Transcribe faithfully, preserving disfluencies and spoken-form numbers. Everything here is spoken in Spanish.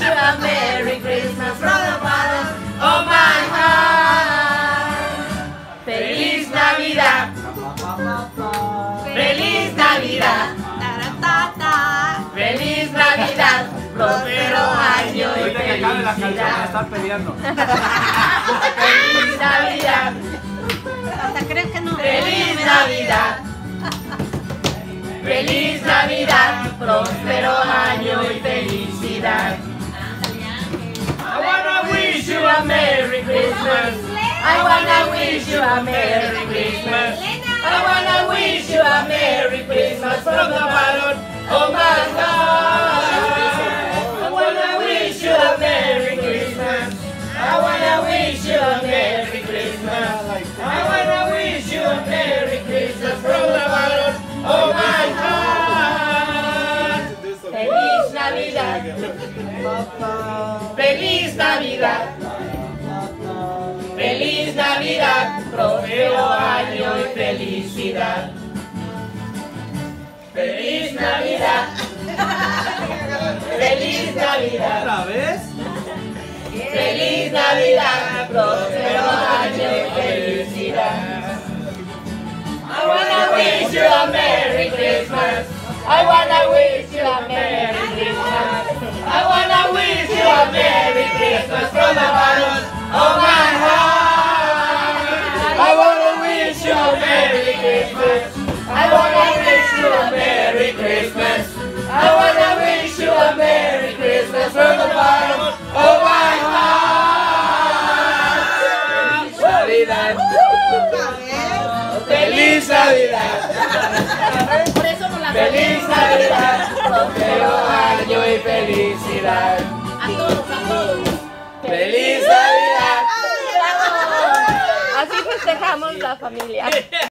you a Merry Christmas from the bottom of my heart. Feliz Navidad. Feliz Navidad. Feliz Navidad. Próspero año y ahorita que acabe la canción felicidad. a estar peleando. Feliz Navidad. Hasta creo que no. Feliz Navidad. Feliz Navidad. Próspero año y felicidad. I wanna wish you a Merry Christmas. I wanna wish you a Merry Christmas. I wanna wish you a Merry Christmas from the bottom of my heart. I wanna wish you a Merry Christmas. I wanna wish you a Merry Christmas. I wanna wish you a Merry Christmas from the bottom of my heart. Feliz Navidad. Feliz Navidad. Feliz Navidad, próspero año y felicidad. Feliz Navidad. Feliz Navidad. ¿Otra vez? Feliz Navidad, próspero año y felicidad. I wanna wish you a Merry Christmas. I wanna wish you a Merry Christmas. I wanna wish you a Merry Christmas from the bottom of my heart. I wanna wish you a Merry Christmas. I wanna wish you a Merry Christmas. I wanna wish you a Merry Christmas from the bottom of my heart. Navidad. Feliz Navidad. Feliz Navidad. Próspero año y felicidad. A todos, a todos. Feliz Navidad. Así festejamos la familia.